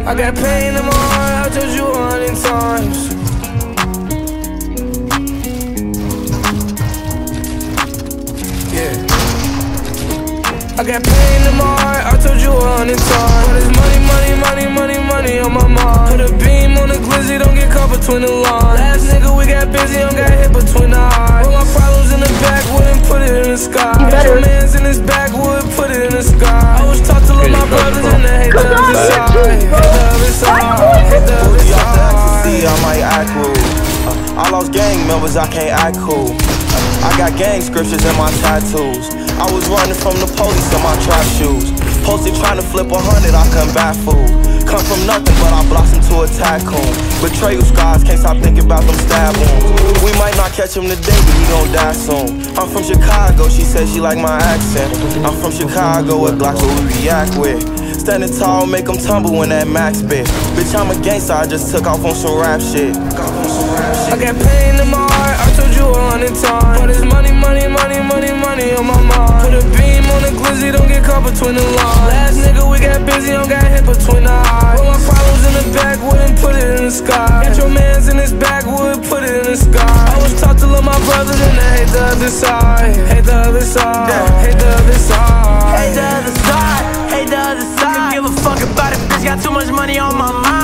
I got pain in my heart, I told you 100 times. Yeah. I got pain in my heart, I told you 100 times. But it's money, money, money, money, money on my mind. Put a beam on the glizzy, don't get caught between the lines. Last nigga, we got busy, don't got hit between the eyes. Put my problems in the backwood and put it in the sky. Got your mans in his backwood, put it in the sky. I was taught to love my brothers and they hate the other side. Hate the other side, hate the other side. I might act rude. I lost gang members, I can't act cool. I got gang scriptures in my tattoos. I was running from the police in my trap shoes. Posted trying to flip 100, I couldn't bat fool. Come from nothing, but I blossomed to a tycoon. Betrayal scars, can't stop thinking about them stab wounds. We might not catch him today, but he gon' die soon. I'm from Chicago, she said she like my accent. I'm from Chicago, with Glocks what we react with. Standing tall, make them tumble when that max bit. Bitch, I'm a gangster, I just took off on some rap shit. I got pain in my heart, I told you 100 times. But it's money, money, money, money, money on my mind. Put a beam on the glizzy, don't get caught between the lines. Last nigga, we got busy, don't got hit between the eyes. Put my problems in the backwood and put it in the sky. Got your mans in his backwood, put it in the sky. I was taught to love my brothers and they hate the other side. Hate the other side, hate the other side. Hate the other side, hate the other side. Don't give a fuck about it, bitch, got too much money on my mind.